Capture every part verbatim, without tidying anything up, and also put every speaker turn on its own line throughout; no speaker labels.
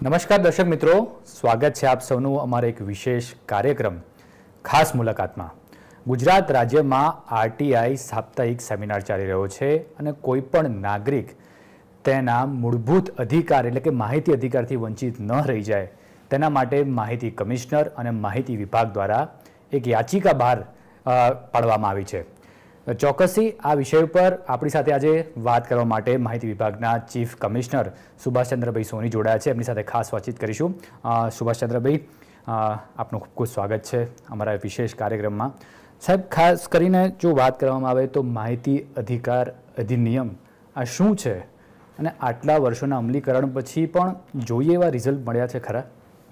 નમસ્કાર દર્શક મિત્રો, સ્વાગત છે આપ સૌનું અમારા એક વિશેષ કાર્યક્રમ ખાસ મુલાકાતમાં. ગુજરાત રાજ્યમાં આરટીઆઈ સાપ્તાહિક સેમિનાર ચાલી રહ્યો છે અને કોઈ પણ નાગરિક તેના મૂળભૂત અધિકાર એટલે કે માહિતી અધિકારથી વંચિત ન રહી જાય તેના માટે માહિતી કમિશનર અને માહિતી વિભાગ દ્વારા એક યાચિકા બહાર પાડવામાં આવી છે. ચોક્કસથી આ વિષય ઉપર આપણી સાથે આજે વાત કરવા માટે માહિતી વિભાગના ચીફ કમિશનર સુભાષચંદ્રભાઈ સોની જોડાયા છે. એમની સાથે ખાસ વાતચીત કરીશું. સુભાષચંદ્રભાઈ, આપનું ખૂબ ખૂબ સ્વાગત છે અમારા વિશેષ કાર્યક્રમમાં. સાહેબ, ખાસ કરીને જો વાત કરવામાં આવે તો માહિતી અધિકાર અધિનિયમ આ શું છે અને આટલા વર્ષોના અમલીકરણ પછી પણ જોઈએ એવા રિઝલ્ટ મળ્યા છે ખરા?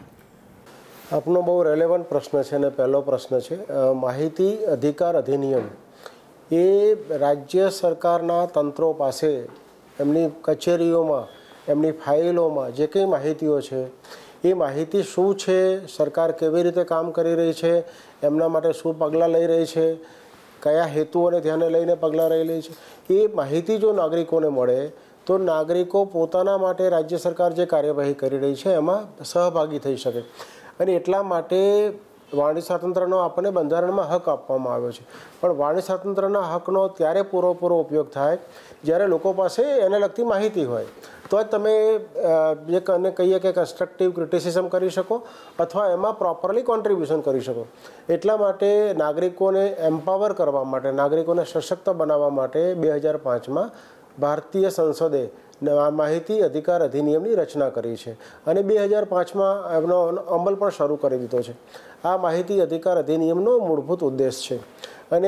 આપનો બહુ રેલેવન્ટ પ્રશ્ન છે અને પહેલો પ્રશ્ન છે. માહિતી અધિકાર અધિનિયમ એ રાજ્ય સરકારના તંત્રો પાસે એમની કચેરીઓમાં એમની ફાઇલોમાં જે કંઈ માહિતીઓ છે એ માહિતી શું છે, સરકાર કેવી રીતે કામ કરી રહી છે, એમના માટે શું પગલાં લઈ રહી છે, કયા હેતુઓને ધ્યાને લઈને પગલાં લઈ રહી છે, એ માહિતી જો નાગરિકોને મળે તો નાગરિકો પોતાના માટે રાજ્ય સરકાર જે કાર્યવાહી કરી રહી છે એમાં સહભાગી થઈ શકે. અને એટલા માટે વાણી સ્વાતંત્ર્યનો આપણને બંધારણમાં હક આપવામાં આવ્યો છે. પણ વાણી સ્વાતંત્ર્યના હકનો ત્યારે પૂરેપૂરો ઉપયોગ થાય જ્યારે લોકો પાસે એને લગતી માહિતી હોય, તો જ તમે જે કને કહીએ કે કન્સ્ટ્રક્ટિવ ક્રિટિસિઝમ કરી શકો અથવા એમાં પ્રોપરલી કોન્ટ્રીબ્યુશન કરી શકો. એટલા માટે નાગરિકોને એમ્પાવર કરવા માટે, નાગરિકોને સશક્ત બનાવવા માટે બે હજાર પાંચમાં ભારતીય સંસદે માહિતી અધિકાર અધિનિયમની રચના કરી છે અને બે હજાર પાંચમાં એમનો અમલ પણ શરૂ કરી દીધો છે. આ માહિતી અધિકાર અધિનિયમનો મૂળભૂત ઉદ્દેશ છે. અને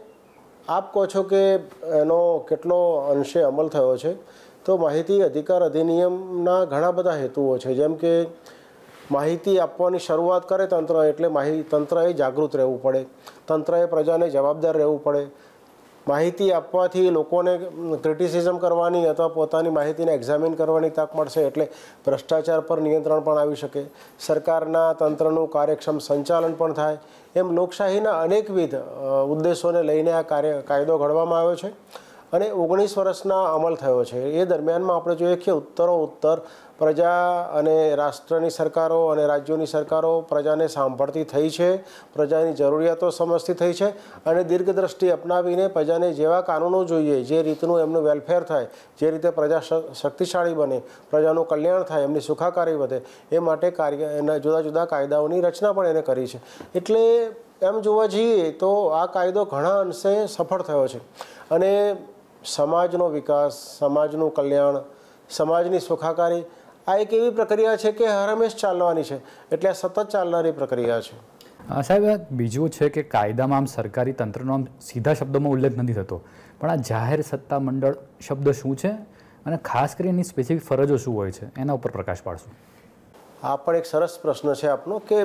આપ કહો છો કે એનો કેટલો અંશે અમલ થયો છે, તો માહિતી અધિકાર અધિનિયમના ઘણા બધા હેતુઓ છે. જેમ કે માહિતી આપવાની શરૂઆત કરે તંત્ર એટલે માહિતી તંત્રએ જાગૃત રહેવું પડે, તંત્રએ પ્રજાને જવાબદાર રહેવું પડે. માહિતી આપવાથી લોકોને ક્રિટિસિઝમ કરવાની અથવા પોતાની માહિતીને એક્ઝામિન કરવાની તક મળશે, એટલે ભ્રષ્ટાચાર પર નિયંત્રણ પણ આવી શકે, સરકારના તંત્રનું કાર્યક્ષમ સંચાલન પણ થાય. એમ લોકશાહીના અનેકવિધ ઉદ્દેશોને લઈને આ કાર્ય કાયદો ઘડવામાં આવ્યો છે અને ઓગણીસ વર્ષના અમલ થયો છે. એ દરમિયાનમાં આપણે જોઈએ કે ઉત્તરો ઉત્તર પ્રજા અને રાષ્ટ્રની સરકારો અને રાજ્યોની સરકારો પ્રજાને સાંભળતી થઈ છે, પ્રજાની જરૂરિયાતો સમજતી થઈ છે અને દીર્ઘદ્રષ્ટિ અપનાવીને પ્રજાને જેવા કાનૂનો જોઈએ, જે રીતનું એમનું વેલફેર થાય, જે રીતે પ્રજા શક્તિશાળી બને, પ્રજાનું કલ્યાણ થાય, એમની સુખાકારી વધે, એ માટે કાર્ય એના જુદા જુદા કાયદાઓની રચના પણ એને કરી છે. એટલે એમ જોવા જઈએ તો આ કાયદો ઘણા અંશે સફળ થયો છે અને સમાજનો વિકાસ, સમાજનું કલ્યાણ, સમાજની સુખાકારી આ એક એવી પ્રક્રિયા છે કે હર હંમેશ ચાલવાની છે. એટલે આ સતત ચાલનારી પ્રક્રિયા છે.
સાહેબ, બીજું છે કે કાયદામાં આમ સરકારી તંત્રનો આમ સીધા શબ્દોમાં ઉલ્લેખ નથી થતો, પણ આ જાહેર સત્તા મંડળ શબ્દ શું છે અને ખાસ કરીને એની સ્પેસિફિક ફરજો શું હોય છે, એના ઉપર પ્રકાશ પાડશું.
આ પણ એક સરસ પ્રશ્ન છે આપનો કે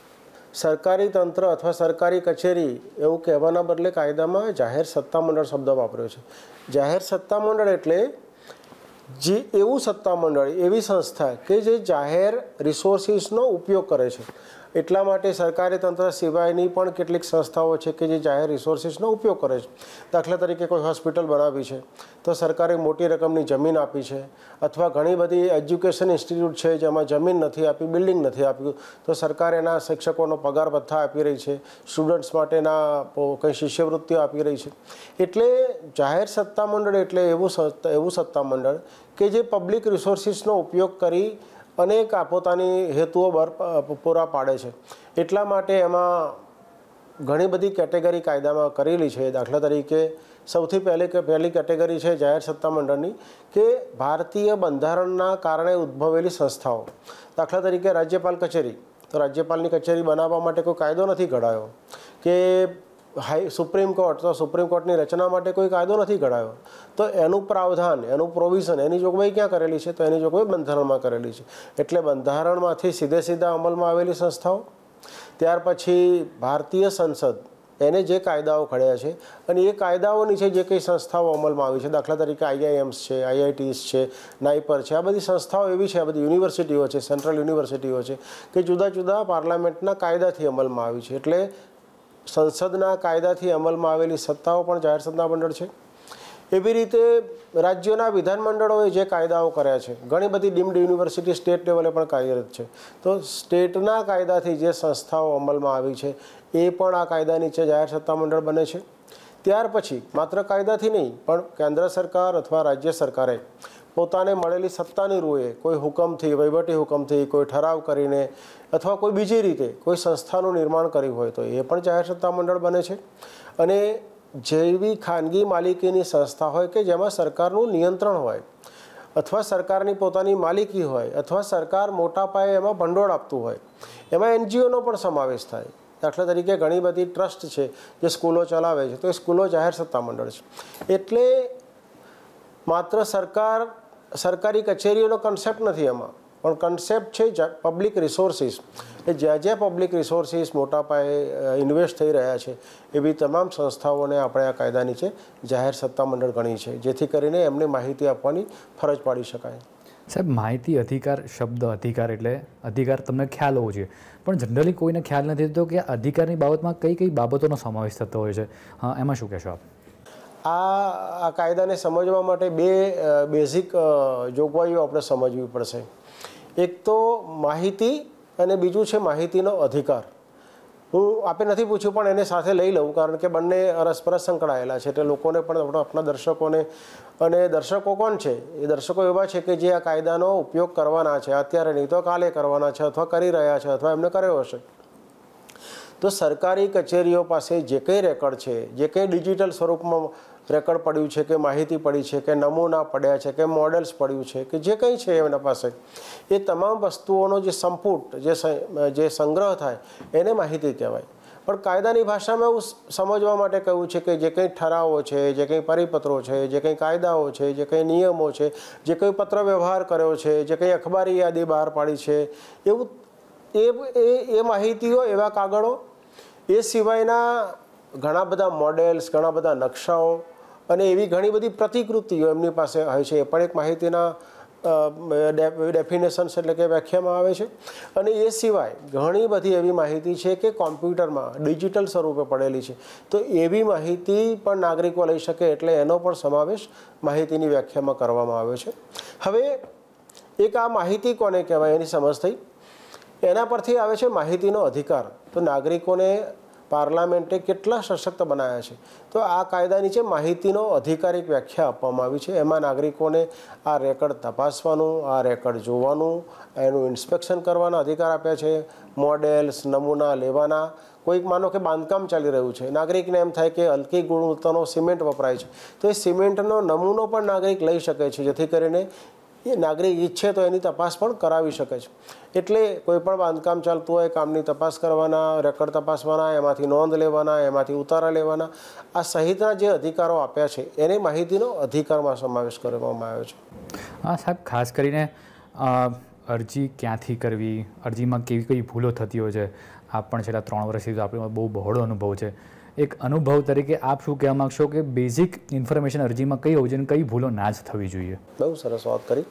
સરકારી તંત્ર અથવા સરકારી કચેરી એવું કહેવાના બદલે કાયદામાં જાહેર સત્તા મંડળ શબ્દ વાપર્યો છે. જાહેર સત્તા મંડળ એટલે જે એવું સત્તા મંડળ, એવી સંસ્થા કે જે જાહેર રિસોર્સિસનો ઉપયોગ કરે છે. એટલા માટે સરકારી તંત્ર સિવાયની પણ કેટલીક સંસ્થાઓ છે કે જે જાહેર રિસોર્સિસનો ઉપયોગ કરે છે. દાખલા તરીકે કોઈ હોસ્પિટલ બનાવી છે તો સરકારે મોટી રકમની જમીન આપી છે, અથવા ઘણી બધી એજ્યુકેશન ઇન્સ્ટિટ્યૂટ છે જેમાં જમીન નથી આપી, બિલ્ડિંગ નથી આપ્યું, તો સરકાર એના શિક્ષકોનો પગાર ભથ્થા આપી રહી છે, સ્ટુડન્ટ્સ માટેના કંઈ શિષ્યવૃત્તિઓ આપી રહી છે. એટલે જાહેર સત્તા મંડળ એટલે એવું એવું સત્તા મંડળ કે જે પબ્લિક રિસોર્સિસનો ઉપયોગ કરી અનેક પોતાની હેતુઓ પૂરા પાડે છે. એટલા માટે એમાં ઘણી બધી કેટેગરી કાયદામાં કરેલી છે. દાખલા તરીકે સૌથી પહેલી પહેલી કેટેગરી છે જાહેર સત્તા મંડળની કે ભારતીય બંધારણના કારણે ઉદ્ભવેલી સંસ્થાઓ. દાખલા તરીકે રાજ્યપાલ કચેરી, તો રાજ્યપાલની કચેરી બનાવવા માટે કોઈ કાયદો નથી ઘડાયો, કે હાઈ સુપ્રીમ કોર્ટ, તો સુપ્રીમ કોર્ટની રચના માટે કોઈ કાયદો નથી ઘડાયો. તો એનું પ્રાવધાન, એનું પ્રોવિઝન, એની જોગવાઈ ક્યાં કરેલી છે? તો એની જોગવાઈ બંધારણમાં કરેલી છે. એટલે બંધારણમાંથી સીધે સીધા અમલમાં આવેલી સંસ્થાઓ. ત્યાર પછી ભારતીય સંસદ, એને જે કાયદાઓ ઘડ્યા છે અને એ કાયદાઓ નીચે જે કંઈ સંસ્થાઓ અમલમાં આવી છે, દાખલા તરીકે આઈઆઈએમ્સ છે, આઈઆઈટીસ છે, નાઇપર છે, આ બધી સંસ્થાઓ એવી છે, આ બધી યુનિવર્સિટીઓ છે, સેન્ટ્રલ યુનિવર્સિટીઓ છે કે જુદા જુદા પાર્લામેન્ટના કાયદાથી અમલમાં આવી છે. એટલે સંસદના કાયદાથી અમલમાં આવેલી સત્તાઓ પણ જાહેર સત્તા મંડળ છે. એવી રીતે રાજ્યોના વિધાનમંડળોએ જે કાયદાઓ કર્યા છે, ઘણી બધી ડીમ્ડ યુનિવર્સિટી સ્ટેટ લેવલે પણ કાર્યરત છે, તો સ્ટેટના કાયદાથી જે સંસ્થાઓ અમલમાં આવી છે એ પણ આ કાયદા નીચે જાહેર સત્તામંડળ બને છે. ત્યાર પછી માત્ર કાયદાથી નહીં પણ કેન્દ્ર સરકાર અથવા રાજ્ય સરકારે પોતાને મળેલી સત્તાની રૂએ કોઈ હુકમથી, વહીવટી હુકમથી, કોઈ ઠરાવ કરીને અથવા કોઈ બીજી રીતે કોઈ સંસ્થાનું નિર્માણ કર્યું હોય તો એ પણ જાહેર સત્તામંડળ બને છે. અને જેવી ખાનગી માલિકીની સંસ્થા હોય કે જેમાં સરકારનું નિયંત્રણ હોય અથવા સરકારની પોતાની માલિકી હોય અથવા સરકાર મોટા પાયે એમાં ભંડોળ આપતું હોય, એમાં એનજીઓનો પણ સમાવેશ થાય. દાખલા તરીકે ઘણી બધી ટ્રસ્ટ છે જે સ્કૂલો ચલાવે છે, તો એ સ્કૂલો જાહેર સત્તામંડળ છે. એટલે માત્ર સરકાર સરકારી કચેરીઓનો કન્સેપ્ટ નથી એમાં, પણ કન્સેપ્ટ છે પબ્લિક રિસોર્સિસ. એ જ્યાં જ્યાં પબ્લિક રિસોર્સિસ મોટા પાયે ઇન્વેસ્ટ થઈ રહ્યા છે એવી તમામ સંસ્થાઓને આપણે આ કાયદા નીચે જાહેર સત્તામંડળ ગણી છે, જેથી કરીને એમને માહિતી આપવાની ફરજ પાડી શકાય.
સાહેબ, માહિતી અધિકાર શબ્દ અધિકાર એટલે અધિકાર તમને ખ્યાલ હોવો જોઈએ, પણ જનરલી કોઈને ખ્યાલ નથી થતો કે અધિકારની બાબતમાં કઈ કઈ બાબતોનો સમાવેશ થતો હોય છે. હા, એમાં શું કહેશો આપ?
આ આ કાયદાને સમજવા માટે બે બેઝિક જોગવાઈઓ આપણે સમજવી પડશે. એક તો માહિતી અને બીજું છે માહિતીનો અધિકાર. હું આપે નથી પૂછ્યું પણ એને સાથે લઈ લઉં, કારણ કે બંને અરસપરસ સંકળાયેલા છે. એટલે લોકોને પણ આપણા દર્શકોને, અને દર્શકો કોણ છે? એ દર્શકો એવા છે કે જે આ કાયદાનો ઉપયોગ કરવાના છે, અત્યારે નહીં તો કાલે કરવાના છે, અથવા કરી રહ્યા છે, અથવા એમને કર્યો હશે. તો સરકારી કચેરીઓ પાસે જે કંઈ રેકર્ડ છે, જે કંઈ ડિજિટલ સ્વરૂપમાં રેકર્ડ પડ્યું છે કે માહિતી પડી છે કે નમૂના પડ્યા છે કે મોડેલ્સ પડ્યું છે કે જે કંઈ છે એમના પાસે, એ તમામ વસ્તુઓનો જે સંપુટ, જે જે સંગ્રહ થાય એને માહિતી કહેવાય. પણ કાયદાની ભાષામાં એવું સમજવા માટે કહ્યું છે કે જે કંઈ ઠરાવો છે, જે કંઈ પરિપત્રો છે, જે કંઈ કાયદાઓ છે, જે કંઈ નિયમો છે, જે કંઈ પત્ર વ્યવહાર કર્યો છે, જે કંઈ અખબારી યાદી બહાર પાડી છે, એવું એ એ માહિતીઓ, એવા કાગળો, એ સિવાયના ઘણા બધા મોડેલ્સ, ઘણા બધા નકશાઓ અને એવી ઘણી બધી પ્રતિકૃતિઓ એમની પાસે હોય છે, એ પણ એક માહિતીના ડેફિનેશન્સ એટલે કે વ્યાખ્યામાં આવે છે. અને એ સિવાય ઘણી બધી એવી માહિતી છે કે કોમ્પ્યુટરમાં ડિજિટલ સ્વરૂપે પડેલી છે, તો એવી માહિતી પણ નાગરિકો લઈ શકે, એટલે એનો પણ સમાવેશ માહિતીની વ્યાખ્યામાં કરવામાં આવ્યો છે. હવે એક આ માહિતી કોને કહેવાય એની સમજ થઈ, એના પરથી આવે છે માહિતીનો અધિકાર. તો નાગરિકોને પાર્લામેન્ટે કેટલા સશક્ત બનાવ્યા છે. તો આ કાયદા નીચે માહિતીનો અધિકારિક વ્યાખ્યા આપવામાં આવી છે. એમાં નાગરિકોને આ રેકર્ડ તપાસવાનું, આ રેકર્ડ જોવાનું, એનું ઇન્સ્પેક્શન કરવાના અધિકાર આપ્યા છે. મોડેલ્સ, નમૂના લેવાના. કોઈક માનો કે બાંધકામ ચાલી રહ્યું છે, નાગરિકને એમ થાય કે હલકી ગુણવત્તાનો સિમેન્ટ વપરાય છે, તો એ સિમેન્ટનો નમૂનો પણ નાગરિક લઈ શકે છે, જેથી કરીને એ નાગરિક ઈચ્છે તો એની તપાસ પણ કરાવી શકે છે. એટલે કોઈ પણ બાંધકામ ચાલતું હોય, કામની તપાસ કરવાના, રેકર્ડ તપાસવાના, એમાંથી નોંધ લેવાના, એમાંથી ઉતારા લેવાના, આ સહિતના જે અધિકારો આપ્યા છે એને માહિતીનો અધિકારમાં સમાવેશ કરવામાં આવ્યો છે.
હા સાહેબ, ખાસ કરીને અરજી ક્યાંથી કરવી, અરજીમાં કેવી કઈ ભૂલો થતી હોય છે, આપ પણ છેલ્લા ત્રણ વર્ષથી આપણે બહુ બહોળો અનુભવ છે. એક અનુભવ તરીકે આપ શું કહેવા માગશો કે બેઝિક ઇન્ફોર્મેશન અરજીમાં કઈ હોવી જોઈએ, કઈ ભૂલો ના જ થવી જોઈએ?
બહુ સરસ વાત કરી.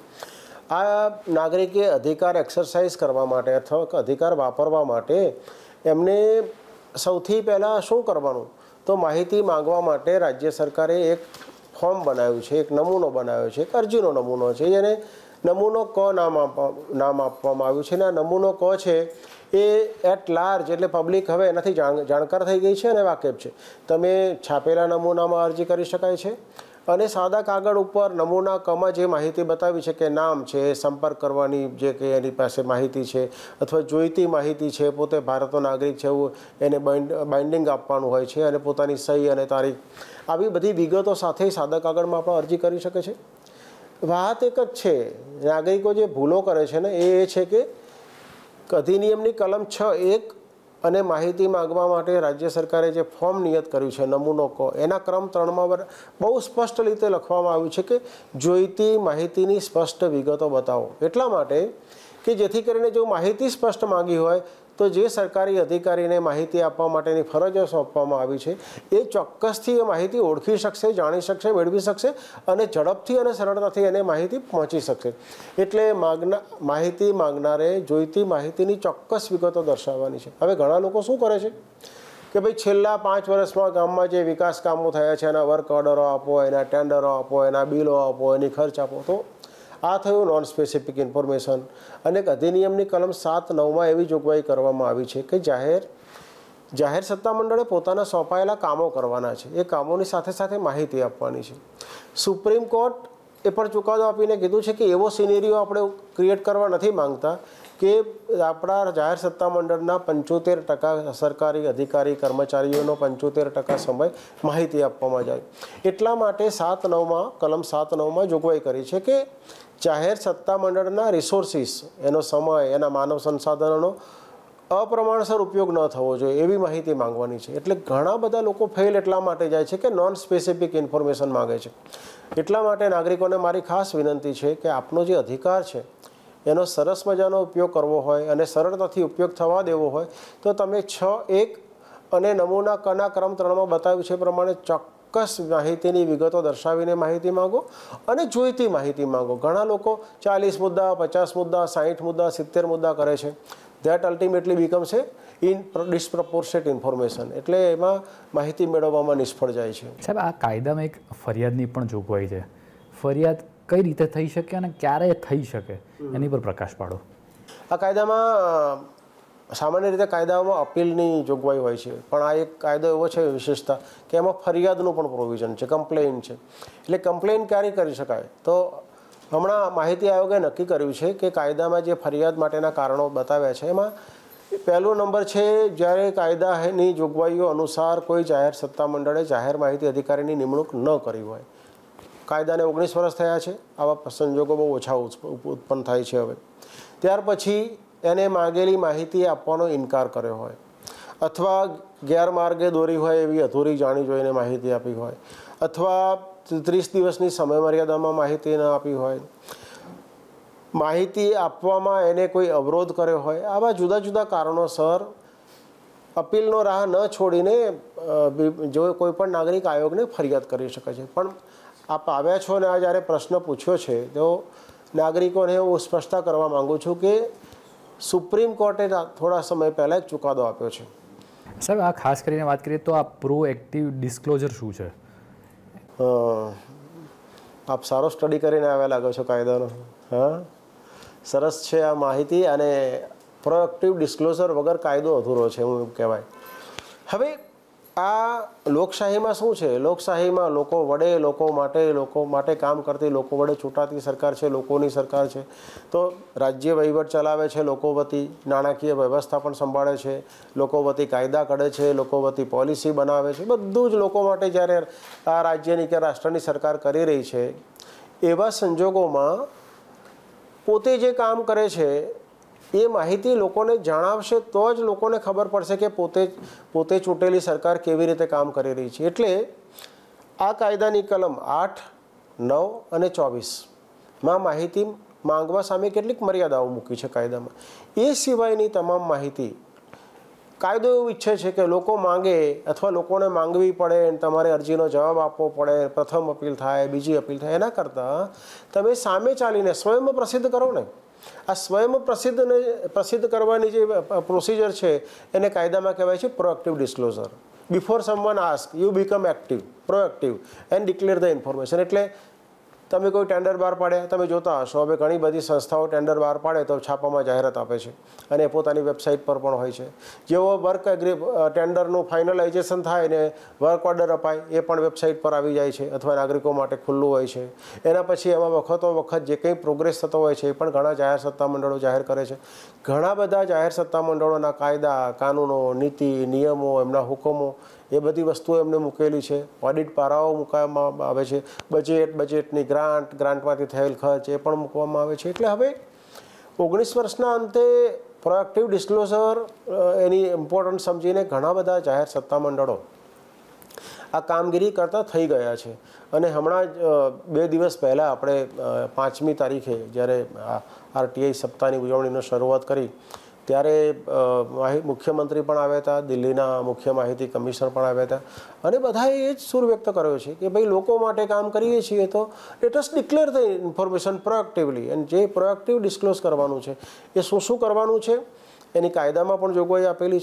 આ નાગરિકે અધિકાર એક્સરસાઇઝ કરવા માટે અથવા અધિકાર વાપરવા માટે એમને સૌથી પહેલાં શું કરવાનું, તો માહિતી માંગવા માટે રાજ્ય સરકારે એક ફોર્મ બનાવ્યું છે, એક નમૂનો બનાવ્યો છે, એક અરજીનો નમૂનો છે, જેને નમૂનો ક નામ આપવા નામ આપવામાં આવ્યું છે. અને આ નમૂનો ક છે એ એટ લાર્જ, એટલે પબ્લિક હવે એનાથી જાણ જાણકાર થઈ ગઈ છે અને વાકેફ છે. તમે છાપેલા નમૂનામાં અરજી કરી શકાય છે, અને સાદા કાગળ ઉપર નમૂના કમાં જે માહિતી બતાવી છે કે નામ છે, સંપર્ક કરવાની જે કે એની પાસે માહિતી છે, અથવા જોઈતી માહિતી છે, પોતે ભારતનો નાગરિક છે એવું એને બાઇન્ડ બાઇન્ડિંગ આપવાનું હોય છે, અને પોતાની સહી અને તારીખ, આવી બધી વિગતો સાથે સાદા કાગળમાં પણ અરજી કરી શકે છે. વાત એક જ છે, નાગરિકો જે ભૂલો કરે છે ને એ એ છે કે અધિનિયમની કલમ છ એક અને માહિતી માંગવા માટે રાજ્ય સરકારે જે ફોર્મ નિયત કર્યું છે નમૂનો ક, એના ક્રમ ત્રણમાં બહુ સ્પષ્ટ રીતે લખવામાં આવ્યું છે કે જોઈતી માહિતીની સ્પષ્ટ વિગતો બતાવો. એટલા માટે કે જેથી કરીને જો માહિતી સ્પષ્ટ માંગી હોય તો જે સરકારી અધિકારીને માહિતી આપવા માટેની ફરજો સોંપવામાં આવી છે એ ચોક્કસથી એ માહિતી ઓળખી શકશે, જાણી શકશે, મેળવી શકશે, અને ઝડપથી અને સરળતાથી એને માહિતી પહોંચી શકશે. એટલે માગના માહિતી માંગનારે જોઈતી માહિતીની ચોક્કસ વિગતો દર્શાવવાની છે. હવે ઘણા લોકો શું કરે છે કે ભાઈ છેલ્લા પાંચ વર્ષમાં ગામમાં જે વિકાસ કામો થયા છે એના વર્ક ઓર્ડરો આપો, એના ટેન્ડરો આપો, એના બિલો આપો, એની ખર્ચ આપો. તો આ થયું નોન સ્પેસિફિક ઇન્ફોર્મેશન. અને અધિનિયમની કલમ સાત નવમાં એવી જોગવાઈ કરવામાં આવી છે કે જાહેર જાહેર સત્તામંડળે પોતાના સોંપાયેલા કામો કરવાના છે, એ કામોની સાથે સાથે માહિતી આપવાની છે. સુપ્રીમ કોર્ટ એ પણ ચુકાદો આપીને કીધું છે કે એવો સિનેરિયો આપણે ક્રિએટ કરવા નથી માંગતા કે આપણા જાહેર સત્તામંડળના પંચોતેર ટકા સરકારી અધિકારી કર્મચારીઓનો પંચોતેર ટકા સમય માહિતી આપવામાં જાય. એટલા માટે સાત નવમાં કલમ સાત નવમાં જોગવાઈ કરી છે કે જાહેર સત્તામંડળના રિસોર્સિસ, એનો સમય, એના માનવ સંસાધનોનો અપ્રમાણસર ઉપયોગ ન થવો જોઈએ એવી માહિતી માંગવાની છે. એટલે ઘણા બધા લોકો ફેલ એટલા માટે જાય છે કે નોન સ્પેસિફિક ઇન્ફોર્મેશન માગે છે. એટલા માટે નાગરિકોને મારી ખાસ વિનંતી છે કે આપનો જે અધિકાર છે એનો સરસ મજાનો ઉપયોગ કરવો હોય અને સરળતાથી ઉપયોગ થવા દેવો હોય તો તમે છ એક અને નમૂના કના ક્રમ ત્રણમાં બતાવ્યું છે પ્રમાણે ચોક્કસ માહિતીની વિગતો દર્શાવીને માહિતી માંગો અને જોઈતી માહિતી માંગો. ઘણા લોકો ચાલીસ મુદ્દા, પચાસ મુદ્દા, સાહીઠ મુદ્દા, સિત્તેર મુદ્દા કરે છે. That ultimately becomes a in disproportionate information. એટલે એમાં માહિતી મેળવવામાં નિષ્ફળ જાય છે.
સાહેબ, આ કાયદામાં એક ફરિયાદની પણ જોગવાઈ છે. ફરિયાદ કઈ રીતે થઈ શકે અને ક્યારે થઈ શકે એની પર પ્રકાશ પાડો.
આ કાયદામાં સામાન્ય રીતે કાયદાઓમાં અપીલની જોગવાઈ હોય છે, પણ આ એક કાયદો એવો છે વિશેષતા કે એમાં ફરિયાદનું પણ પ્રોવિઝન છે, કમ્પ્લેન છે. એટલે કમ્પ્લેન ક્યારે કરી શકાય? તો હમણાં માહિતી આયોગે નક્કી કર્યું છે કે કાયદામાં જે ફરિયાદ માટેના કારણો બતાવ્યા છે એમાં પહેલો નંબર છે જ્યારે કાયદાની જોગવાઈઓ અનુસાર કોઈ જાહેર સત્તામંડળે જાહેર માહિતી અધિકારીની નિમણૂક ન કરી હોય. કાયદાને ઓગણીસ વર્ષ થયા છે, આવા સંજોગો બહુ ઓછા ઉત્પન્ન થાય છે હવે. ત્યાર પછી એને માગેલી માહિતી આપવાનો ઇનકાર કર્યો હોય અથવા ગેરમાર્ગે દોરી હોય એવી અધૂરી જાણી જોઈને માહિતી આપી હોય અથવા ત્રીસ દિવસની સમયમર્યાદામાં માહિતી ન આપી હોય, માહિતી આપવામાં એને કોઈ અવરોધ કર્યો હોય, આવા જુદા જુદા કારણોસર અપીલનો રાહ ન છોડીને જો કોઈ પણ નાગરિક આયોગને ફરિયાદ કરી શકે છે. પણ આપ આવ્યા છો અને આ જ્યારે પ્રશ્ન પૂછ્યો છે તો નાગરિકોને હું સ્પષ્ટતા કરવા માગું છું કે સુપ્રીમ કોર્ટે થોડા સમય પહેલાં એક ચુકાદો આપ્યો છે.
સાહેબ, આ ખાસ કરીને વાત કરીએ તો આ પ્રોએક્ટિવ ડિસ્ક્લોઝર શું છે?
આપ સારો સ્ટડી કરીને આવ્યા લાગો છો કાયદાનો. હા, સરસ છે આ માહિતી. અને પ્રોએક્ટિવ ડિસ્ક્લોઝર વગર કાયદો અધૂરો છે એવું કહેવાય. હવે આ લોકશાહીમાં શું છે? લોકશાહીમાં લોકો વડે, લોકો માટે, લોકો માટે કામ કરતી, લોકો વડે ચૂંટાતી સરકાર છે, લોકોની સરકાર છે. તો રાજ્ય વહીવટ ચલાવે છે લોકો વતી, નાણાકીય વ્યવસ્થા પણ સંભાળે છે, લોકો વતી કાયદા ઘડે છે, લોકો વતી પોલિસી બનાવે છે. બધું જ લોકો માટે જ્યારે આ રાજ્યની કે રાષ્ટ્રની સરકાર કરી રહી છે એવા સંજોગોમાં પોતે જે કામ કરે છે એ માહિતી લોકોને જણાવશે તો જ લોકોને ખબર પડશે કે પોતે પોતે ચૂંટેલી સરકાર કેવી રીતે કામ કરી રહી છે. એટલે આ કાયદાની કલમ આઠ, નવ અને ચોવીસમાં માહિતી માંગવા સામે કેટલીક મર્યાદાઓ મૂકી છે કાયદામાં. એ સિવાયની તમામ માહિતી કાયદો એવું ઈચ્છે છે કે લોકો માંગે અથવા લોકોને માંગવી પડે, તમારે અરજીનો જવાબ આપવો પડે, પ્રથમ અપીલ થાય, બીજી અપીલ થાય. એના કરતાં તમે સામે ચાલીને સ્વયં પ્રસિદ્ધ કરો ને. આ સ્વયં પ્રસિદ્ધને પ્રસિદ્ધ કરવાની જે પ્રોસિજર છે એને કાયદામાં કહેવાય છે proactive disclosure. Before someone ask you become active, proactive and declare the information. એટલે તમે કોઈ ટેન્ડર બહાર પાડ્યા, તમે જોતા હશો હવે ઘણી બધી સંસ્થાઓ ટેન્ડર બહાર પાડે તો છાપામાં જાહેરાત આપે છે અને પોતાની વેબસાઇટ પર પણ હોય છે. જેવો વર્ક એગ્રી ટેન્ડરનું ફાઇનલાઇઝેશન થાય ને વર્ક ઓર્ડર અપાય એ પણ વેબસાઇટ પર આવી જાય છે અથવા નાગરિકો માટે ખુલ્લું હોય છે. એના પછી એમાં વખતો વખત જે કંઈ પ્રોગ્રેસ થતો હોય છે એ પણ ઘણા જાહેર સત્તામંડળો જાહેર કરે છે. ઘણા બધા જાહેર સત્તામંડળોના કાયદા, કાનૂનો, નીતિ, નિયમો, એમના હુકમો એ બધી વસ્તુઓ એમને મૂકેલી છે. ઓડિટ પારાઓ મૂકવામાં આવે છે. બજેટ, બજેટની ગ્રાન્ટ, ગ્રાન્ટમાંથી થયેલ ખર્ચ એ પણ મૂકવામાં આવે છે. એટલે હવે ઓગણીસ વર્ષના અંતે પ્રોએક્ટિવ ડિસ્ક્લોઝર એની ઇમ્પોર્ટન્સ સમજીને ઘણા બધા જાહેર સત્તામંડળો આ કામગીરી કરતા થઈ ગયા છે. અને હમણાં જ બે દિવસ પહેલાં આપણે પાંચમી તારીખે જ્યારે આરટીઆઈ સપ્તાહની ઉજવણીનો શરૂઆત કરી ત્યારે મુખ્યમંત્રી પણ આવ્યા હતા, દિલ્હીના મુખ્ય માહિતી કમિશનર પણ આવ્યા હતા અને બધાએ એ જ સુર વ્યક્ત કર્યો છે કે ભાઈ લોકો માટે કામ કરીએ છીએ તો let us declare the information proactively. અને જે પ્રોએક્ટિવ ડિસ્ક્લોઝ કરવાનું છે એ શું શું કરવાનું છે એની કાયદામાં પણ જોગવાઈ આપેલી છે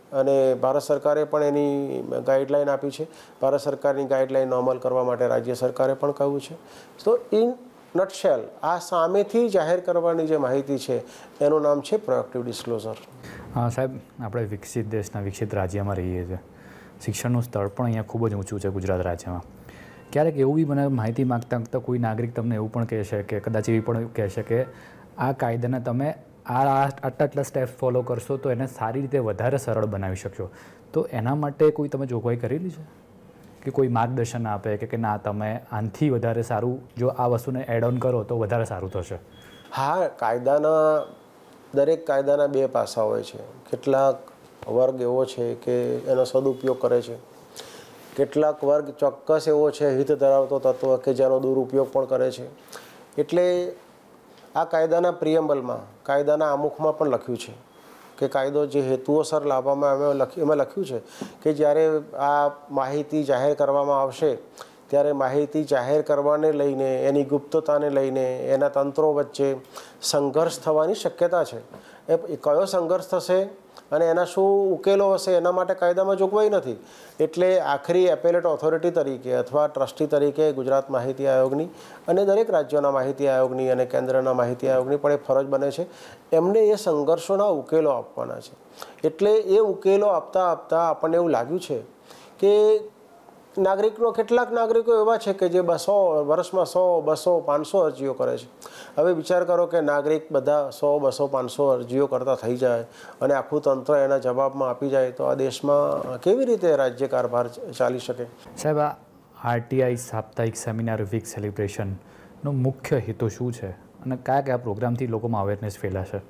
અને ભારત સરકારે પણ એની ગાઈડલાઈન આપી છે. ભારત સરકારની ગાઈડલાઈનનો અમલ કરવા માટે રાજ્ય સરકારે પણ કહ્યું છે. તો ઇન નટશેલ આ સામેથી જાહેર કરવાની જે માહિતી છે એનું નામ છે પ્રોએક્ટિવ ડિસ્ક્લોઝર.
હા સાહેબ, આપણે વિકસિત દેશના વિકસિત રાજ્યમાં રહીએ છીએ. શિક્ષણનું સ્તર પણ અહીંયા ખૂબ જ ઊંચું છે ગુજરાત રાજ્યમાં. ક્યારેક એવું બી મને માહિતી માગતા માગતા કોઈ નાગરિક તમને એવું પણ કહેશે કે કદાચ એવી પણ કહેશે કે આ કાયદાને તમે આ આટલા આટલા સ્ટેપ ફોલો કરશો તો એને સારી રીતે વધારે સરળ બનાવી શકશો. તો એના માટે કોઈ તમે જોગવાઈ કરેલી છે કે કોઈ માર્ગદર્શન આપે કે ના તમે આનાથી વધારે સારું જો આ વસ્તુને એડ ઓન કરો તો વધારે સારું થશે?
હા, કાયદાના દરેક કાયદાના બે પાસા હોય છે. કેટલાક વર્ગ એવો છે કે એનો સદુપયોગ કરે છે, કેટલાક વર્ગ ચોક્કસ એવો છે હિત ધરાવતો તત્વ કે જેનો દુરુપયોગ પણ કરે છે. એટલે આ કાયદાના પ્રિએમ્બલમાં, કાયદાના આમુખમાં પણ લખ્યું છે કે કાયદો જે હેતુઓસર લાવવામાં આવે લખ્યું એમાં લખ્યું છે કે જ્યારે આ માહિતી જાહેર કરવામાં આવશે ત્યારે માહિતી જાહેર કરવાને લઈને, એની ગુપ્તતાને લઈને એના તંત્રો વચ્ચે સંઘર્ષ થવાની શક્યતા છે. એ કયો સંઘર્ષ થશે અને એના શું ઉકેલો હશે એના માટે કાયદામાં જોગવાઈ નથી. એટલે આખરી એપેલેટ ઓથોરિટી તરીકે અથવા ટ્રસ્ટી તરીકે ગુજરાત માહિતી આયોગની અને દરેક રાજ્યોના માહિતી આયોગની અને કેન્દ્રના માહિતી આયોગની પણ એ ફરજ બને છે. એમને એ સંઘર્ષોના ઉકેલો આપવાના છે. એટલે એ ઉકેલો આપતા આપતા આપણને એવું લાગ્યું છે કે નાગરિકનો કેટલાક નાગરિકો એવા છે કે જે બસો વર્ષમાં સો બસો પાંચસો અરજીઓ કરે છે. હવે વિચાર કરો કે નાગરિક બધા સો બસો પાંચસો અરજીઓ કરતા થઈ જાય અને આખું તંત્ર એના જવાબમાં આપી જાય તો આ દેશમાં કેવી રીતે રાજ્ય કારભાર ચાલી શકે?
સાહેબ, આ આરટીઆઈ સાપ્તાહિક સેમિનાર વીક સેલિબ્રેશનનો મુખ્ય હેતુ શું છે અને કયા કયા પ્રોગ્રામથી લોકોમાં અવેરનેસ ફેલાશે?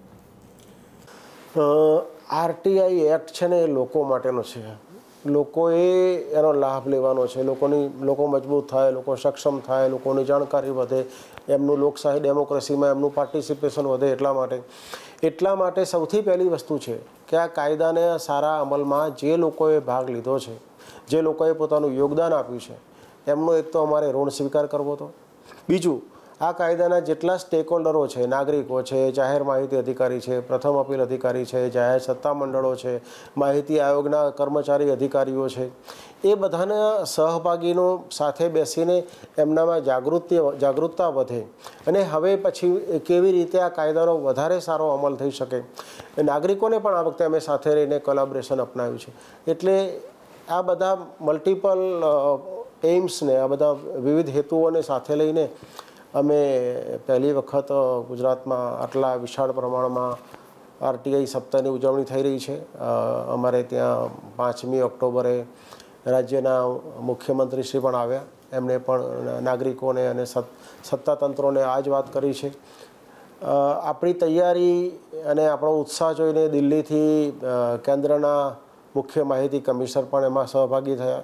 આરટીઆઈ એક્ટ છે ને એ લોકો માટેનો છે. લોકોએ એનો લાભ લેવાનો છે. લોકોની લોકો મજબૂત થાય, લોકો સક્ષમ થાય, લોકોની જાણકારી વધે, એમનું લોકશાહી ડેમોક્રેસીમાં એમનું પાર્ટિસિપેશન વધે. એટલા માટે એટલા માટે સૌથી પહેલી વસ્તુ છે કે આ કાયદાને સારા અમલમાં જે લોકોએ ભાગ લીધો છે, જે લોકોએ પોતાનું યોગદાન આપ્યું છે, એમનો એક તો અમારે ઋણ સ્વીકાર કરવો હતો. બીજું, આ કાયદાના જેટલા સ્ટેક હોલ્ડરો છે, નાગરિકો છે, જાહેર માહિતી અધિકારી છે, પ્રથમ અપીલ અધિકારી છે, જાહેર સત્તામંડળો છે, માહિતી આયોગના કર્મચારી અધિકારીઓ છે, એ બધાના સહભાગીનો સાથે બેસીને એમનામાં જાગૃતિ જાગૃતતા વધે અને હવે પછી કેવી રીતે આ કાયદાનો વધારે સારો અમલ થઈ શકે. નાગરિકોને પણ આ વખતે અમે સાથે રહીને કોલેબોરેશન અપનાવ્યું છે. એટલે આ બધા મલ્ટિપલ એઇમ્સને, આ બધા વિવિધ હેતુઓને સાથે લઈને અમે પહેલી વખત ગુજરાતમાં આટલા વિશાળ પ્રમાણમાં આરટીઆઈ સપ્તાહની ઉજવણી થઈ રહી છે. અમારે ત્યાં પાંચમી ઓક્ટોબરે રાજ્યના મુખ્યમંત્રીશ્રી પણ આવ્યા. એમણે પણ નાગરિકોને અને સત્તાતંત્રોને આ જ વાત કરી છે. આપણી તૈયારી અને આપણો ઉત્સાહ જોઈને દિલ્હીથી કેન્દ્રના મુખ્ય માહિતી કમિશનર પણ એમાં સહભાગી થયા.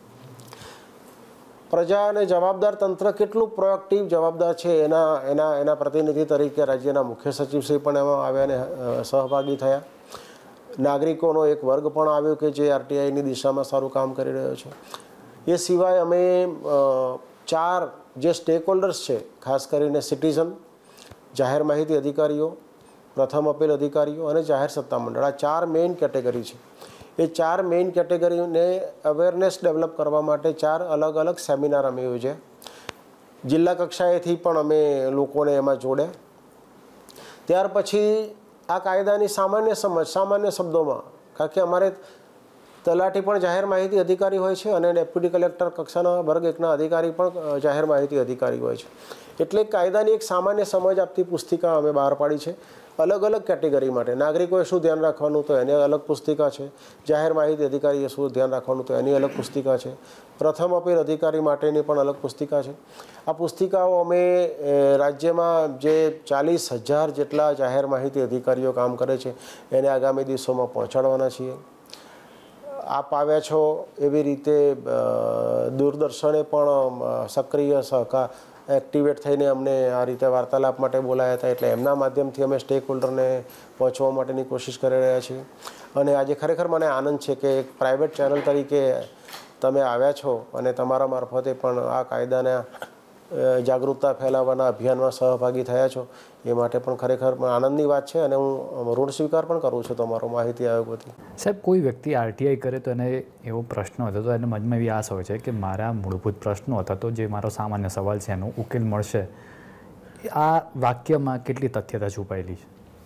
પ્રજા અને જવાબદાર તંત્ર કેટલું પ્રોએક્ટિવ જવાબદાર છે એના એના એના પ્રતિનિધિ તરીકે રાજ્યના મુખ્ય સચિવશ્રી પણ એમાં આવ્યા અને સહભાગી થયા. નાગરિકોનો એક વર્ગ પણ આવ્યો કે જે આરટીઆઈની દિશામાં સારું કામ કરી રહ્યો છે. એ સિવાય અમે ચાર જે સ્ટેક હોલ્ડર્સ છે, ખાસ કરીને સિટીઝન, જાહેર માહિતી અધિકારીઓ, પ્રથમ અપીલ અધિકારીઓ અને જાહેર સત્તામંડળ, આ ચાર મેઇન કેટેગરી છે. એ ચાર મેઇન કેટેગરીને અવેરનેસ ડેવલપ કરવા માટે ચાર અલગ અલગ સેમિનાર અમે યોજ્યા. જિલ્લા કક્ષાએથી પણ અમે લોકોને એમાં જોડ્યા. ત્યાર પછી આ કાયદાની સામાન્ય સમજ, સામાન્ય શબ્દોમાં, કારણ કે અમારે તલાટી પણ જાહેર માહિતી અધિકારી હોય છે અને ડેપ્યુટી કલેક્ટર કક્ષાના વર્ગ એકના અધિકારી પણ જાહેર માહિતી અધિકારી હોય છે. એટલે કાયદાની એક સામાન્ય સમજ આપતી પુસ્તિકા અમે બહાર પાડી છે. અલગ અલગ કેટેગરી માટે નાગરિકોએ શું ધ્યાન રાખવાનું તો એની અલગ પુસ્તિકા છે, જાહેર માહિતી અધિકારીએ શું ધ્યાન રાખવાનું તો એની અલગ પુસ્તિકા છે, પ્રથમ અપીલ અધિકારી માટેની પણ અલગ પુસ્તિકા છે. આ પુસ્તિકાઓ અમે રાજ્યમાં જે ચાલીસ હજાર જેટલા જાહેર માહિતી અધિકારીઓ કામ કરે છે એને આગામી દિવસોમાં પહોંચાડવાના છીએ. આપ આવ્યા છો એવી રીતે દૂરદર્શને પણ સક્રિય સહકાર એક્ટિવેટ થઈને અમને આ રીતે વાર્તાલાપ માટે બોલાયા હતા. એટલે એમના માધ્યમથી અમે સ્ટેક હોલ્ડરને પહોંચવા માટેની કોશિશ કરી રહ્યા છીએ. અને આજે ખરેખર મને આનંદ છે કે એક પ્રાઇવેટ ચેનલ તરીકે તમે આવ્યા છો અને તમારા મારફતે પણ આ કાયદાના જાગૃતતા ફેલાવવાના અભિયાનમાં સહભાગી થયા છો એ માટે પણ ખરેખર આનંદની વાત છે અને હું ઋણ સ્વીકાર પણ કરું છું તમારો માહિતી આયોગ વતી.
સાહેબ, કોઈ વ્યક્તિ આરટીઆઈ કરે તો એને એવો પ્રશ્ન હતો તો એને મનમાં એવી આશ હોય છે કે મારા મૂળભૂત પ્રશ્નો હતા તો જે મારો સામાન્ય સવાલ છે એનો ઉકેલ મળશે. આ વાક્યમાં કેટલી તથ્યતા છુપાયેલી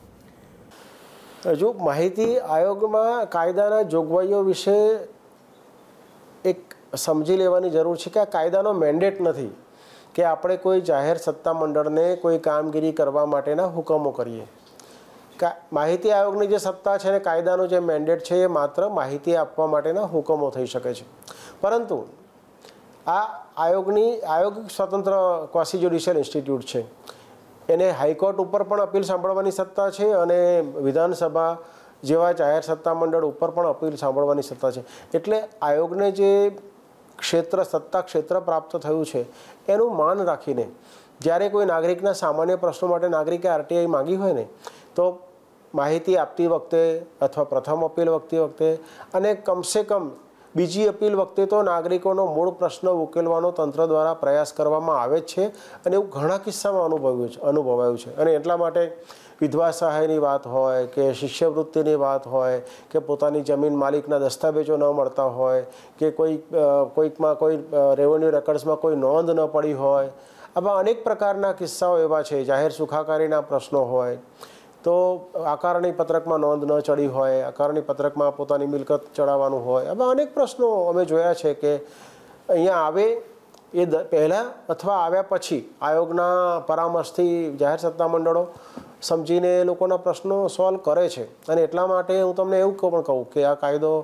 છે? જો માહિતી આયોગમાં કાયદાના જોગવાઈઓ વિશે એક સમજી લેવાની જરૂર છે કે આ કાયદાનો મેન્ડેટ નથી કે આપણે કોઈ જાહેર સત્તા મંડળને કોઈ કામગીરી કરવા માટેના હુકમો કરીએ. માહિતી આયોગની જે સત્તા છે ને કાયદાનો જે મેન્ડેટ છે એ માત્ર માહિતી આપવા માટેના હુકમો થઈ શકે છે. પરંતુ આ આયોગની આયોગ સ્વતંત્ર ક્વાસી જ્યુડિશિયલ ઇન્સ્ટિટ્યૂટ છે. એને હાઈકોર્ટ ઉપર પણ અપીલ સાંભળવાની સત્તા છે અને વિધાનસભા જેવા જાહેર સત્તા મંડળ ઉપર પણ અપીલ સાંભળવાની સત્તા છે. એટલે આયોગને જે ક્ષેત્ર સત્તા ક્ષેત્ર પ્રાપ્ત થયું છે એનું માન રાખીને જ્યારે કોઈ નાગરિકના સામાન્ય પ્રશ્નો માટે નાગરિકે આરટીઆઈ માંગી હોય ને તો માહિતી આપતી વખતે અથવા પ્રથમ અપીલ વખતે વખતે અને કમસે કમ બીજી અપીલ વખતે તો નાગરિકોનો મૂળ પ્રશ્ન ઉકેલવાનો તંત્ર દ્વારા પ્રયાસ કરવામાં આવે જ છે અને એવું ઘણા કિસ્સામાં અનુભવ્યું છે અનુભવાયું છે. અને એટલા માટે વિધવા સહાયની વાત હોય કે શિષ્યવૃત્તિની વાત હોય કે પોતાની જમીન માલિકના દસ્તાવેજો ન મળતા હોય કે કોઈ કોઈકમાં કોઈ રેવન્યુ રેકર્ડ્સમાં કોઈ નોંધ ન પડી હોય, આવા અનેક પ્રકારના કિસ્સાઓ એવા છે. જાહેર સુખાકારીના પ્રશ્નો હોય તો આકારણી પત્રકમાં નોંધ ન ચડી હોય, આકારણી પત્રકમાં પોતાની મિલકત ચડાવવાનું હોય, આવા અનેક પ્રશ્નો અમે જોયા છે કે અહીંયા આવે એ પહેલાં અથવા આવ્યા પછી આયોગના પરામર્શથી જાહેર સત્તા મંડળો સમજીને એ લોકોના પ્રશ્નો સોલ્વ કરે છે. અને એટલા માટે હું તમને એવું પણ કહું કે આ કાયદો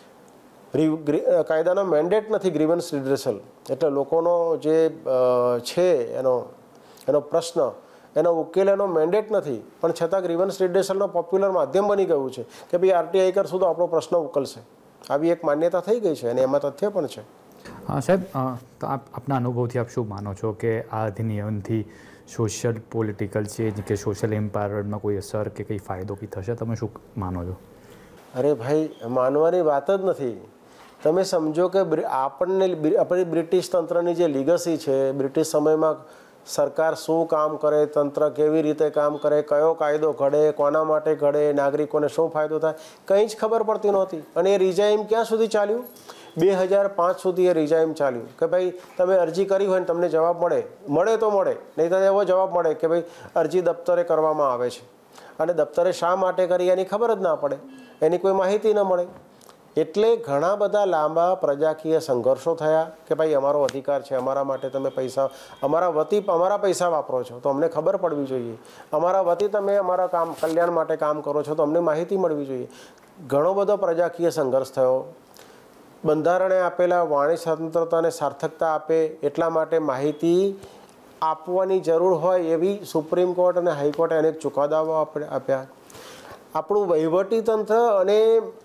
કાયદાનો મેન્ડેટ નથી ગ્રીવન્સ રિડ્રેસલ. એટલે લોકોનો જે છે એનો એનો પ્રશ્ન એનો ઉકેલ એનો મેન્ડેટ નથી, પણ છતાં ગ્રીવન્સ રિડ્રેસલનો પોપ્યુલર માધ્યમ બની ગયું છે કે ભાઈ આરટીઆઈ કરશું તો આપણો પ્રશ્ન ઉકેલશે. આવી એક માન્યતા થઈ ગઈ છે અને એમાં તથ્ય પણ છે.
હા સાહેબ, તો આપ આપના અનુભવથી આપ શું માનો છો કે આ અધિનિયમથી સોશિયલ પોલિટિકલ ચેન્જ કે સોશિયલ એમ્પાવરમેન્ટમાં કોઈ અસર કે કંઈ ફાયદો કંઈ થશે? તમે શું માનો છો?
અરે ભાઈ, માનવાની વાત જ નથી. તમે સમજો કે આપણને આપણી બ્રિટિશ તંત્રની જે લીગસી છે, બ્રિટિશ સમયમાં સરકાર શું કામ કરે, તંત્ર કેવી રીતે કામ કરે, કયો કાયદો ઘડે, કોના માટે ઘડે, નાગરિકોને શું ફાયદો થાય, કંઈ જ ખબર પડતી નહોતી. અને એ રિઝાઇમ ક્યાં સુધી ચાલ્યું? બે હજાર પાંચ સુધી એ રિઝાઇમ ચાલ્યું કે ભાઈ તમે અરજી કરી હોય ને તમને જવાબ મળે મળે તો મળે, નહીં તો એવો જવાબ મળે કે ભાઈ અરજી દફતરે કરવામાં આવે છે અને દફતરે શા માટે કરી એની ખબર જ ના પડે, એની કોઈ માહિતી ન મળે. એટલે ઘણા બધા લાંબા પ્રજાકીય સંઘર્ષો થયા કે ભાઈ અમારો અધિકાર છે, અમારા માટે તમે પૈસા અમારા વતી અમારા પૈસા વાપરો છો તો અમને ખબર પડવી જોઈએ, અમારા વતી તમે અમારા કામ કલ્યાણ માટે કામ કરો છો તો અમને માહિતી મળવી જોઈએ. ઘણો બધો પ્રજાકીય સંઘર્ષ થયો. બંધારણે આપેલા વાણી સ્વતંત્રતાને સાર્થકતા આપે એટલા માટે માહિતી આપવાની જરૂર હોય એવી સુપ્રીમ કોર્ટ અને હાઈકોર્ટે અનેક ચુકાદાઓ આપ્યા. આપણું વહીવટી તંત્ર અને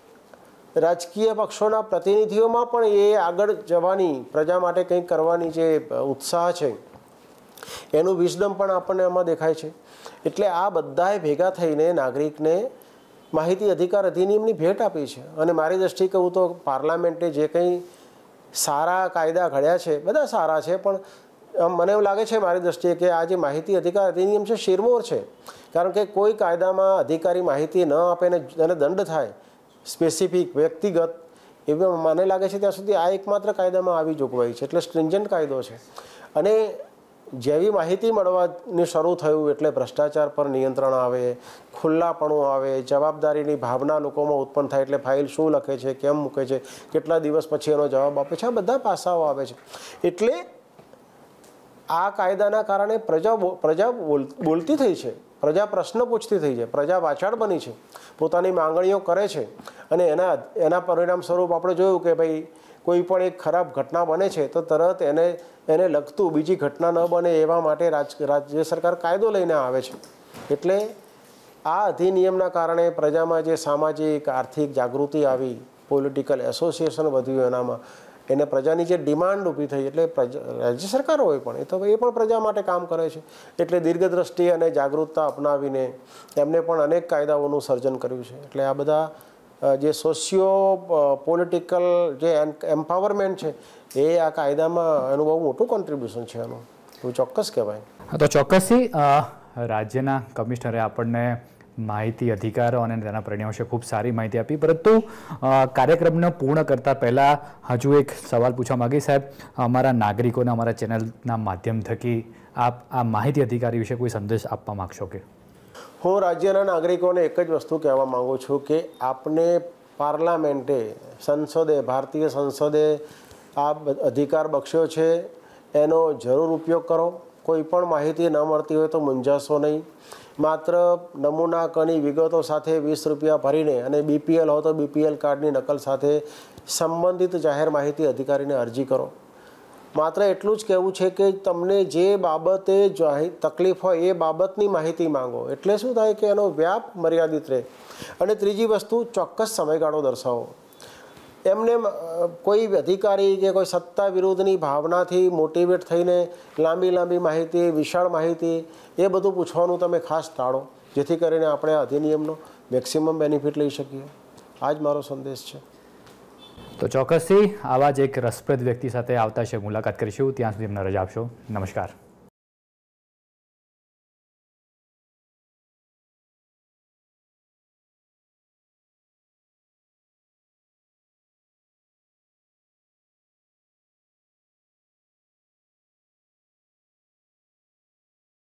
રાજકીય પક્ષોના પ્રતિનિધિઓમાં પણ એ આગળ જવાની, પ્રજા માટે કંઈક કરવાની જે ઉત્સાહ છે એનું વિઝડમ પણ આપણને એમાં દેખાય છે. એટલે આ બધાએ ભેગા થઈને નાગરિકને માહિતી અધિકાર અધિનિયમની ભેટ આપી છે. અને મારી દૃષ્ટિએ કહું તો પાર્લામેન્ટે જે કંઈ સારા કાયદા ઘડ્યા છે બધા સારા છે, પણ મને એવું લાગે છે મારી દૃષ્ટિએ કે આ જે માહિતી અધિકાર અધિનિયમ છે શિરમોર છે. કારણ કે કોઈ કાયદામાં અધિકારી માહિતી ન આપે ને એને દંડ થાય સ્પેસિફિક વ્યક્તિગત, એવી મને લાગે છે ત્યાં સુધી આ એકમાત્ર કાયદામાં આવી જોગવાઈ છે. એટલે સ્ટ્રિન્જન્ટ કાયદો છે. અને જેવી માહિતી મળવાની શરૂ થયું એટલે ભ્રષ્ટાચાર પર નિયંત્રણ આવે, ખુલ્લાપણું આવે, જવાબદારીની ભાવના લોકોમાં ઉત્પન્ન થાય. એટલે ફાઇલ શું લખે છે, કેમ મૂકે છે, કેટલા દિવસ પછી એનો જવાબ આપે છે, આ બધા પાસાઓ આવે છે. એટલે આ કાયદાના કારણે પ્રજા પ્રજા બોલતી થઈ છે, પ્રજા પ્રશ્ન પૂછતી થઈ છે, પ્રજા વાચાળ બની છે, પોતાની માંગણીઓ કરે છે. અને એના એના પરિણામ સ્વરૂપ આપણે જોયું કે ભાઈ કોઈ પણ એક ખરાબ ઘટના બને છે તો તરત એને એને લગતું બીજી ઘટના ન બને એવા માટે રાજ રાજ્ય સરકાર કાયદો લઈને આવે છે. એટલે આ અધિનિયમના કારણે પ્રજામાં જે સામાજિક આર્થિક જાગૃતિ આવી, પોલિટિકલ એસોસિએશન વધ્યું, એનામાં એને પ્રજાની જે ડિમાન્ડ ઊભી થઈ. એટલે રાજ્ય સરકારો હોય પણ એ તો એ પણ પ્રજા માટે કામ કરે છે. એટલે દીર્ઘદ્રષ્ટિ અને જાગૃતતા અપનાવીને એમને પણ અનેક કાયદાઓનું સર્જન કર્યું છે. એટલે આ બધા જે સોશિયો પોલિટિકલ જે એમ્પાવરમેન્ટ છે એ આ કાયદામાં એનું બહુ મોટું કોન્ટ્રીબ્યુશન છે એનું. એવું ચોક્કસ કહેવાય.
તો ચોક્કસથી રાજ્યના કમિશનરે આપણને માહિતી અધિકારો અને તેના પરિણામો વિશે ખૂબ સારી માહિતી આપી. પરંતુ કાર્યક્રમને પૂર્ણ કરતાં પહેલાં હજુ એક સવાલ પૂછવા માગી સાહેબ, અમારા નાગરિકોને અમારા ચેનલના માધ્યમ થકી આપ આ માહિતી અધિકારી વિશે કોઈ સંદેશ આપવા માગશો કે?
હું રાજ્યના નાગરિકોને એક જ વસ્તુ કહેવા માગું છું કે આપને પાર્લામેન્ટે, સંસદે, ભારતીય સંસદે આ અધિકાર બક્ષ્યો છે, એનો જરૂર ઉપયોગ કરો. કોઈ પણ માહિતી ન મળતી હોય તો મૂંઝાશો નહીં. માત્ર નમૂના કની વિગતો સાથે વીસ રૂપિયા ભરીને અને બીપીએલ હોય તો બીપીએલ કાર્ડની નકલ સાથે સંબંધિત જાહેર માહિતી અધિકારીને અરજી કરો. માત્ર એટલું જ કહેવું છે કે તમને જે બાબતે તકલીફ હોય એ બાબતની માહિતી માંગો. એટલે શું થાય કે એનો વ્યાપ મર્યાદિત રહે. અને ત્રીજી વસ્તુ, ચોક્કસ સમયગાળો દર્શાવો. એમને કોઈ અધિકારી કે કોઈ સત્તા વિરુદ્ધની ભાવનાથી મોટિવેટ થઈને લાંબી લાંબી માહિતી, વિશાળ માહિતી એ બધું પૂછવાનું તમે ખાસ ટાળો, જેથી કરીને આપણે અધિનિયમનો મેક્સિમમ બેનિફિટ લઈ શકીએ. આ જ મારો સંદેશ છે.
તો ચોક્કસથી આવા જ એક રસપ્રદ વ્યક્તિ સાથે આવતા છે મુલાકાત કરીશું. ત્યાં સુધી અમને રજા આપશો. નમસ્કાર.